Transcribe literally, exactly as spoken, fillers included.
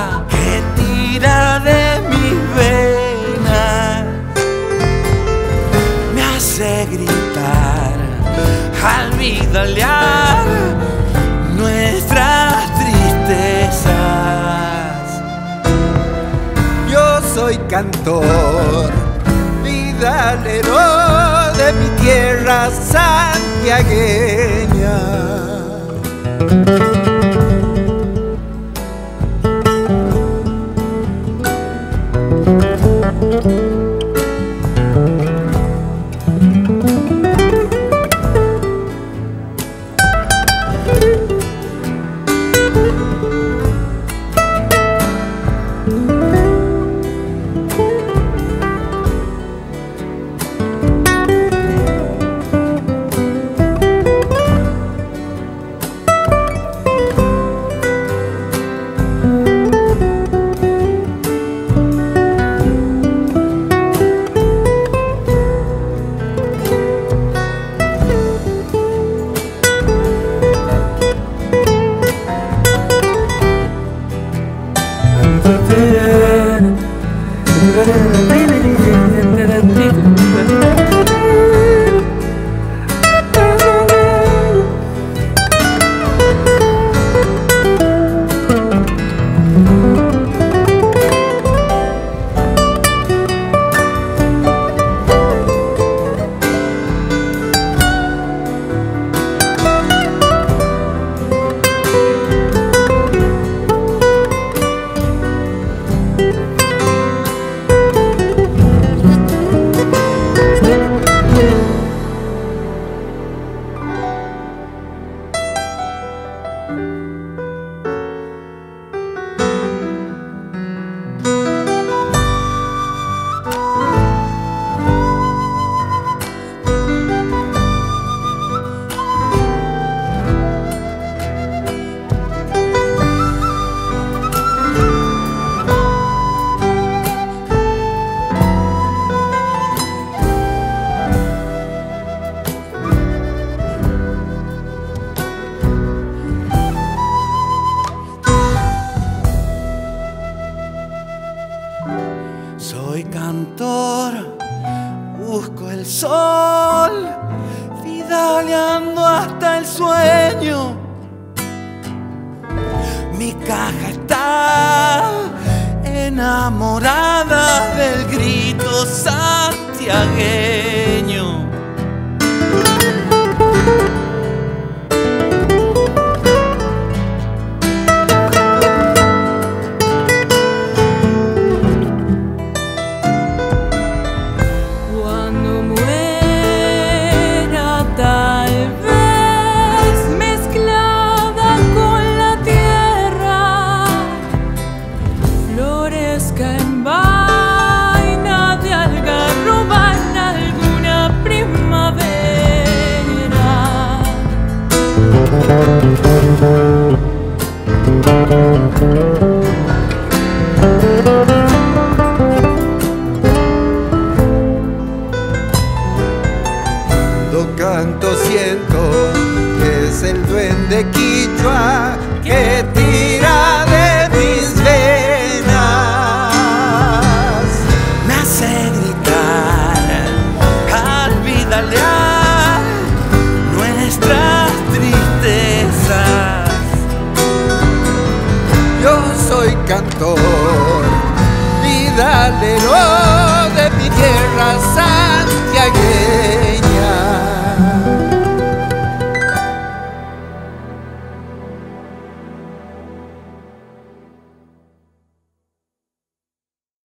que tira de mis venas, me hace gritar al vidalear nuestras tristezas. Yo soy cantor, vidalero de mi tierra santiagueña. Soy cantor, busco el sol, vidaleando hasta el sueño. Mi caja está enamorada del grito santiagueño. En vaina de algarroba en alguna primavera. Cuando canto siento que es el duende quichua que tira de mis venas, Me hace gritar al vidalear nuestras tristezas. yo soy cantor, vidalero de mi tierra.